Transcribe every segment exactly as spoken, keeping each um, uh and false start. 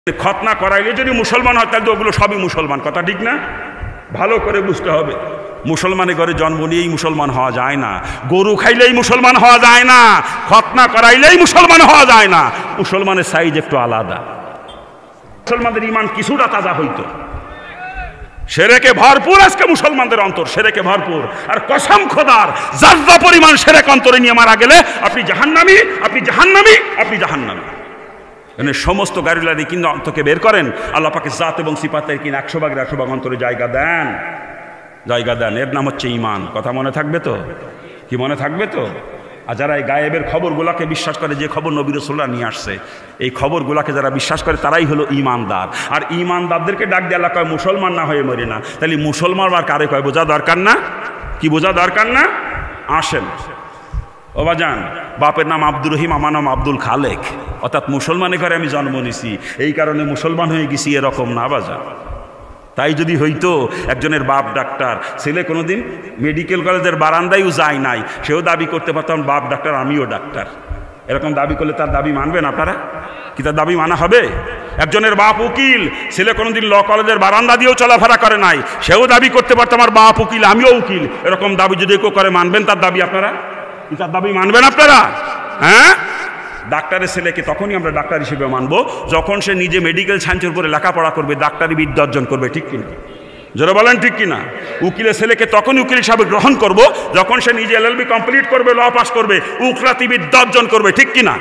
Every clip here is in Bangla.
খতনা করাইলে যদি মুসলমান হয় তাহলে তো ওগুলো সবই মুসলমান, কথা ঠিক না? ভালো করে বুঝতে হবে। মুসলমানের ঘরে জন্ম নিয়েই মুসলমান হওয়া যায় না, গরু খাইলেই মুসলমান হওয়া যায় না, খতনা করাইলেই মুসলমান হওয়া যায় না। মুসলমানের সাইজ একটু আলাদা। মুসলমানদের ইমান কিছুটা তাজা হইতো। সেরেকে ভরপুর আজকে মুসলমানদের অন্তর, সেরেকে ভরপুর। আর কসম খোদার যার পরিমাণ সেরেক অন্তরে নিয়ে মারা গেলে আপনি জাহান্নামী, আপনি জাহান্নামী, আপনি জাহান্নামী। মানে সমস্ত গাড়িলারি কিন্তু অন্তকে বের করেন, আল্লাহ পাকে জাত এবং সিফাতের কিনা একশো ভাগের একশো ভাগ অন্তরে জায়গা দেন, জায়গা দেন। এর নাম হচ্ছে ইমান। কথা মনে থাকবে তো? কি মনে থাকবে তো? আর যারা এই গায়েবের খবরগুলোকে বিশ্বাস করে, যে খবর নবী রাসূলুল্লাহ নিয়ে আসছে, এই খবরগুলোকে যারা বিশ্বাস করে তারাই হলো ইমানদার। আর ইমানদারদেরকে ডাক দিয়ে আল্লাহ কয় মুসলমান না হয়ে মরে না। তাহলে মুসলমান আর কারে কয় বোঝা দরকার না? কি বোঝা দরকার না? আসেন ও বাজান, বাপের নাম আব্দুর রহিম, আমার নাম আব্দুল খালেক, অর্থাৎ মুসলমানের ঘরে আমি জন্ম নিছি, এই কারণে মুসলমান হয়ে গেছি, এরকম না বাজান। তাই যদি হইতো একজনের বাপ ডাক্তার, ছেলে কোনোদিন মেডিকেল কলেজের বারান্দায়ও যায় নাই, সেও দাবি করতে পারতাম বাপ ডাক্তার আমিও ডাক্তার, এরকম দাবি করলে তার দাবি মানবেন আপনারা? কি তার দাবি মানা হবে? একজনের বাপ উকিল, ছেলে কোনোদিন ল কলেজের বারান্দা দিয়েও চলাফেরা করে নাই, সেও দাবি করতে পারতাম আমার বাপ উকিল আমিও উকিল, এরকম দাবি যদি কেউ করে মানবেন তার দাবি আপনারা? কি তার দাবি মানবেন আপনারা? হ্যাঁ, ডাক্তারের ছেলেকে তখনই আমরা ডাক্তার হিসেবে মানবো যখন সে নিজে মেডিকেল সায়েন্সের উপরে লেখাপড়া করবে, ডাক্তারি বিদ্যা অর্জন করবে, ঠিক কিনা? যারা বলেন ঠিক কিনা? উকিলের ছেলেকে তখনই উকিল হিসাবে গ্রহণ করব যখন সে নিজে এল এল বি কমপ্লিট করবে, ল পাস করবে, উকরাতি বিদ্যা অর্জন করবে, ঠিক কিনা?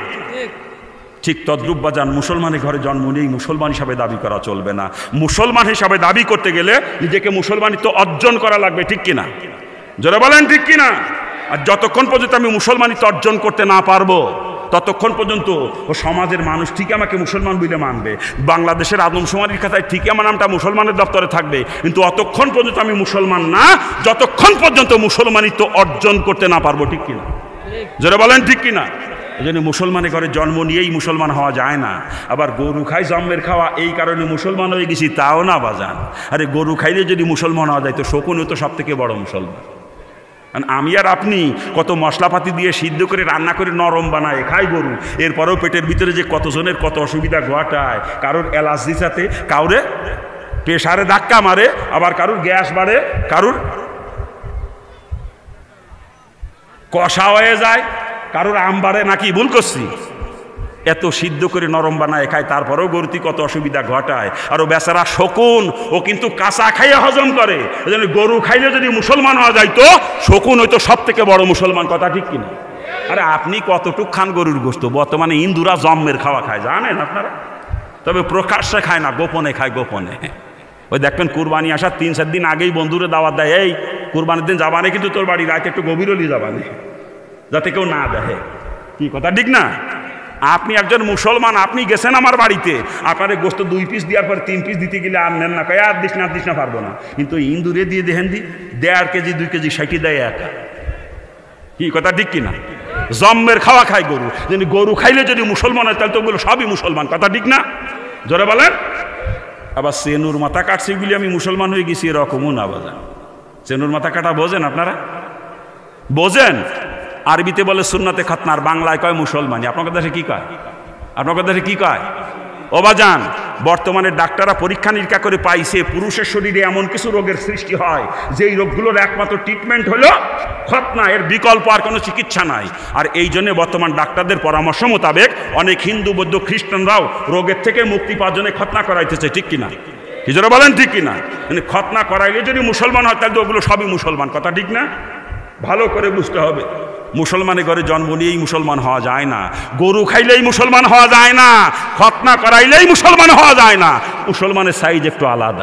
ঠিক তদ্রূপ বাজান, মুসলমানের ঘরে জন্ম নিয়েই মুসলমান হিসাবে দাবি করা চলবে না। মুসলমান হিসাবে দাবি করতে গেলে নিজেকে মুসলমানিত্ব অর্জন করা লাগবে, ঠিক কিনা? যারা বলেন ঠিক কিনা? আর যতক্ষণ পর্যন্ত আমি মুসলমানিত্ব অর্জন করতে না পারবো ততক্ষণ পর্যন্ত ও সমাজের মানুষ ঠিকই আমাকে মুসলমান বলে মানবে, বাংলাদেশের আদমশুমারির খাতায় ঠিকই আমার নামটা মুসলমানের দপ্তরে থাকবে, কিন্তু অতক্ষণ পর্যন্ত আমি মুসলমান না যতক্ষণ পর্যন্ত মুসলমানিত্ব অর্জন করতে না পারবো, ঠিক কিনা? যারা বলেন ঠিক কিনা? এই জন্য মুসলমানের ঘরে জন্ম নিয়েই মুসলমান হওয়া যায় না। আবার গরু খাই জন্মের খাওয়া, এই কারণে মুসলমান হয়ে গেছি তাও না বাজান। আরে গরু খাইলে যদি মুসলমান হওয়া যায় তো শকুনও তো সব থেকে বড় মুসলমান। আমি আর আপনি কত মশলাপাতি দিয়ে সিদ্ধ করে রান্না করে নরম বানায় খাই গরু, এরপরেও পেটের ভিতরে যে কতজনের কত অসুবিধা ঘটায়, কারোর অ্যালার্জি সাথে, কারোরে প্রেশারে ধাক্কা মারে, আবার কারোর গ্যাস বাড়ে, কারোর কষা হয়ে যায়, কারোর আম বাড়ে, নাকি ভুল করছি? এত সিদ্ধ করে নরম বানায় খায়, তারপরেও গরুতি কত অসুবিধা ঘটায়। আর ও বেচারা শকুন, ও কিন্তু কাঁচা খাইয়ে হজম করে। এই জন্য গরু খাইলে যদি মুসলমান হওয়া যায় তো শকুন হয়তো সব থেকে বড় মুসলমান, কথা ঠিক কিনা? আরে আপনি কতটুক খান গরুর গোশত? বর্তমানে হিন্দুরা জম্মের খাওয়া খায়, জানেন আপনারা? তবে প্রকাশ্যে খায় না, গোপনে খায়, গোপনে। ওই দেখবেন কুরবানি আসার তিন চার দিন আগেই বন্ধুরে দাওয়াত দেয়, এই কুরবানির দিন যাবানে কিন্তু তোর বাড়ি রাতে একটু গভীর হলি যাবানে, যাতে কেউ না দেখে। কি কথা ঠিক না? আপনি একজন মুসলমান, আপনি গেছেন আমার বাড়িতে, আপনার গোস্ত দুই পিস দেওয়ার পর তিন পিস দিতে গেলে আর নেন না, কয় আর দিস না, দিস না, পারবো না। কিন্তু ইন্দুরে দিয়ে দেখেন দি দেড় কেজি দুই কেজি ষাটি দেয় একা। কি কথা ঠিক কিনা? জম্মের খাওয়া খায় গরু। যদি গরু খাইলে যদি মুসলমান হয় তাহলে তো ওগুলো সবই মুসলমান, কথা ঠিক না? জোরে বলেন। আবার সেনুর মাথা কাটছে বলে আমি মুসলমান হয়ে গেছি, এরকমও না বাজান। সেনুর মাথা কাটা বোঝেন আপনারা? বোঝেন? আরবিতে বলে সুন্নাতে খতনা, আর বাংলায় কয় মুসলমানি। আপনার দেশে কি কয়? আপনার দেশে কি কয়? ও বাজান, বর্তমানে ডাক্তাররা পরীক্ষা নিরীক্ষা করে পাইছে পুরুষের শরীরে এমন কিছু রোগের সৃষ্টি হয় যেই রোগগুলোর একমাত্র ট্রিটমেন্ট হলো খতনা, এর বিকল্প আর কোনো চিকিৎসা নাই। আর এই জন্য বর্তমান ডাক্তারদের পরামর্শ মোতাবেক অনেক হিন্দু, বৌদ্ধ, খ্রিস্টানরাও রোগের থেকে মুক্তি পাওয়ার জন্য খতনা করাইতেছে, ঠিক কিনা? কি যারা বলেন ঠিক কিনা? মানে খতনা করাইলে যদি মুসলমান হয় তাহলে তো ওগুলো সবই মুসলমান, কথা ঠিক না? ভালো করে বুঝতে হবে। মুসলমানের ঘরে জন্ম নিয়েই মুসলমান হওয়া যায় না, গরু খাইলেই মুসলমান হওয়া যায় না, খতনা করাইলেই মুসলমান হওয়া যায় না। মুসলমানের সাইজ একটু আলাদা।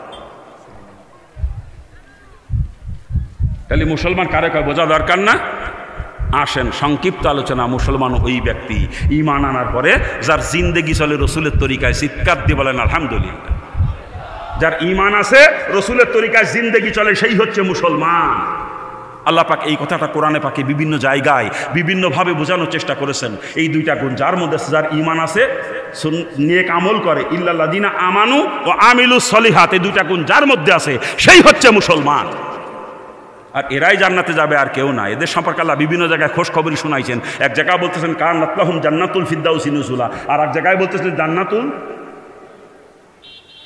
তাহলে মুসলমান কারে কয় বোঝা দরকার না? আসেন সংক্ষিপ্ত আলোচনা। মুসলমান ওই ব্যক্তি ঈমান আনার পরে যার জিন্দেগি চলে রসুলের তরিকায়, চিৎকার দিয়ে বলেন আলহামদুলিল্লাহ। যার ঈমান আছে, রসুলের তরিকায় জিন্দেগি চলে, সেই হচ্ছে মুসলমান। আল্লাহ পাক এই কথাটা কোরআনে পাকে বিভিন্ন জায়গায় বিভিন্নভাবে বোঝানোর চেষ্টা করেছেন। এই দুইটা গুণ যার মধ্যে আছে, যার ঈমান আছে, নেক আমল করে, ইল্লাল্লাযিনা আমানু ও আমিলুস সলিহাত, এই দুইটা গুণ যার মধ্যে আছে সেই হচ্ছে মুসলমান। আর এরাই জান্নাতে যাবে, আর কেউ না। এদের সম্পর্কে আল্লাহ বিভিন্ন জায়গায় খোঁজ খবরই শোনাইছেন। এক জায়গায় বলতেছেন কানাত লাহুম জান্নাতুল ফিরদাউসি নুজুলা, আর এক জায়গায় বলতেছেন জান্নাতুল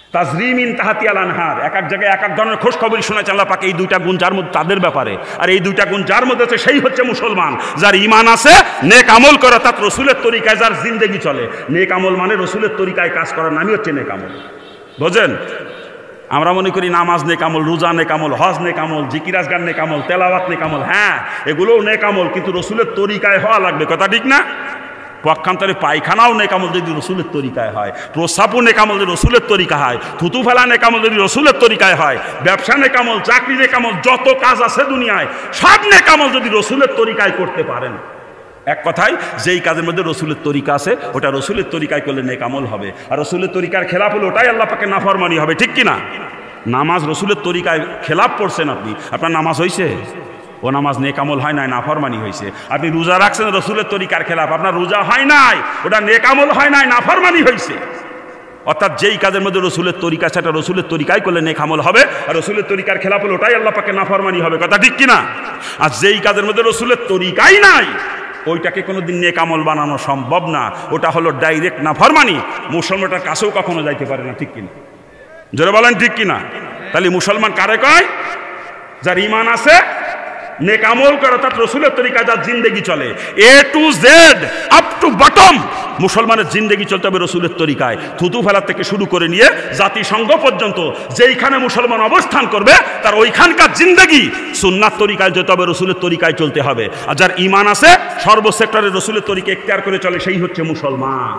তাজরিমিন তাহাতিয়াল আনহার, এক এক জায়গায় এক এক ধরনের খোঁজ খবরই শোনাচ্ছে আল্লাহ পাক। এই দুইটা গুণ যার মধ্যে তাদের ব্যাপারে, আর এই দুইটা গুণ যার মধ্যে আছে সেই হচ্ছে মুসলমান। যার ইমান আছে, নেক আমল করে, তার রসুলের তরিকায় যার জিন্দেগি চলে। নেক আমল মানে রসুলের তরিকায় কাজ করার নামই হচ্ছে নেক আমল। বোঝেন? আমরা মনে করি নামাজ নেক আমল, রোজা নেক আমল, হজ নেক আমল, জিকির আজগার নেক আমল, তেলাওয়াত নেক আমল। হ্যাঁ, এগুলোও নেক আমল, কিন্তু রসুলের তরিকায় হওয়া লাগবে। কথা ঠিক না? পক্ষান্তরে পায়খানাও নেকামল যদি রসুলের তরিকায় হয়, প্রস্রাবও নেকামল যদি রসুলের তরিকা হয়, থুতু ফেলা নেকামল যদি রসুলের তরিকায় হয়, ব্যবসা নেকামল, চাকরি নেকামল, যত কাজ আছে দুনিয়ায় সব নেকামল যদি রসুলের তরিকায় করতে পারেন। এক কথায়, যেই কাজের মধ্যে রসুলের তরিকা আছে ওটা রসুলের তরিকায় করলে নেকামল হবে, আর রসুলের তরিকার খেলাফ হলে ওটাই আল্লাহ পাকের নাফরমানি হবে। ঠিক কিনা? নামাজ রসুলের তরিকায় খেলাফ পড়ছেন আপনি, আপনার নামাজ হয়েছে? ও নামাজ নেকামল হয় নাই, নাফরমানি হয়েছে। আপনি রোজা রাখছেন রসুলের তরিকার খেলাফ, আপনার রোজা হয় নাই, ওটা নেকামল হয় নাই, নাফরমানি হয়েছে। অর্থাৎ যেই কাজের মধ্যে রসুলের তরিকা সেটা রসুলের তরিকায় করলে নেকামল হবে, আর রসুলের তরিকার খেলাফ হলে ওটাই আল্লাহ পাকের নাফরমানি হবে। কথা ঠিক কিনা? আর যেই কাজের মধ্যে রসুলের তরিকাই নাই ওইটাকে কোনোদিন নেকামল বানানো সম্ভব না, ওটা হলো ডাইরেক্ট নাফরমানি। মুসলমানটার কাছেও কখনো যাইতে পারে না। ঠিক কিনা? জোরে বলেন ঠিক কিনা? তাহলে মুসলমান কারে কয়? যার ইমান আছে, নেক আমল করে, তার রসুলের তরিকায় যার জিন্দেগি চলে। A to Z up to bottom মুসলমানের জিন্দেগি চলতে হবে রসুলের তরিকায়। থুতু ফেলা থেকে শুরু করে নিয়ে জাতিসংঘ পর্যন্ত যেইখানে মুসলমান অবস্থান করবে তার ওইখানকার জিন্দেগি সুন্নাত তরিকায় যেতে হবে, রসুলের তরিকায় চলতে হবে। আর যার ইমান আছে, সর্বসেক্টরে রসুলের তরিকা এখতিয়ার করে চলে, সেই হচ্ছে মুসলমান।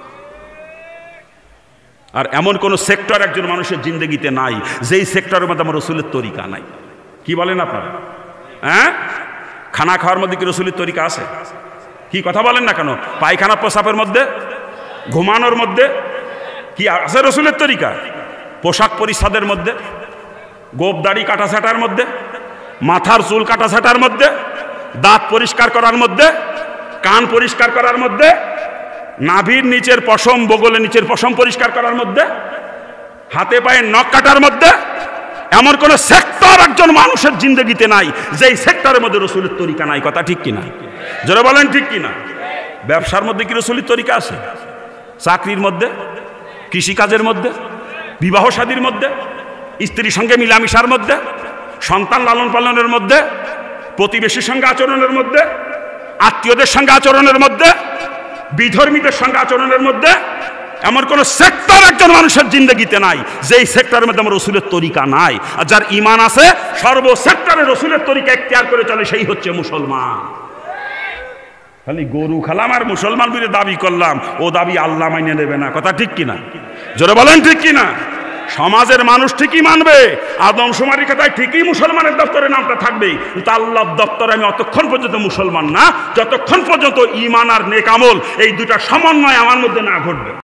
আর এমন কোন সেক্টর একজন মানুষের জিন্দেগিতে নাই যেই সেক্টরের মধ্যে আমার রসুলের তরিকা নাই। কি বলেন আপনারা? হ্যাঁ, খানা খাওয়ার মধ্যে কি রসুলের তরিকা আছে? কি কথা বলেন না কেন? পায়খানা প্রসাবের মধ্যে, ঘুমানোর মধ্যে কি আছে রসুলের তরিকা? পোশাক পরিচ্ছদের মধ্যে, গোপ দাড়ি কাটা ছাটার মধ্যে, মাথার চুল কাটা ছাটার মধ্যে, দাঁত পরিষ্কার করার মধ্যে, কান পরিষ্কার করার মধ্যে, নাভির নিচের পশম, বগলের নিচের পশম পরিষ্কার করার মধ্যে, হাতে পায়ে নখ কাটার মধ্যে এমন কোন সেক্টর একজন মানুষের জিন্দেগিতে নাই যেই সেক্টরের মধ্যে রসুলের তরিকা নাই। কথা ঠিক কিনা? যারা বলেন ঠিক কিনা? ব্যবসার মধ্যে কি রসুলের তরিকা আছে? চাকরির মধ্যে, কৃষিকাজের মধ্যে, বিবাহ শাদীর মধ্যে, স্ত্রীর সঙ্গে মিলামিশার মধ্যে, সন্তান লালন পালনের মধ্যে, প্রতিবেশীর সঙ্গে আচরণের মধ্যে, আত্মীয়দের সঙ্গে আচরণের মধ্যে, বিধর্মীদের সঙ্গে আচরণের মধ্যে এমন কোন সেক্টর একজন মানুষের জিন্দেগিতে নাই যেই সেক্টরের মধ্যে আমার রসুলের তরিকা নাই। আর যার ইমান আছে, সর্ব সেক্টরে রসুলের তরিকা এখতিয়ার করে চলে, সেই হচ্ছে মুসলমান। খালি গরু খালাম আর মুসলমান বলে দাবি করলাম, ও দাবি আল্লাহ মাইনে নেবে না। কথা ঠিক কিনা? জোরে বলেন ঠিক কিনা? সমাজের মানুষ ঠিকই মানবে, আদমশুমারির খাতায় ঠিকই মুসলমানের দপ্তরে নামটা থাকবে, কিন্তু আল্লাহর দপ্তরে আমি অতক্ষণ পর্যন্ত মুসলমান না যতক্ষণ পর্যন্ত ঈমান আর নেক আমল এই দুটা সমন্বয় আমার মধ্যে না ঘটবে।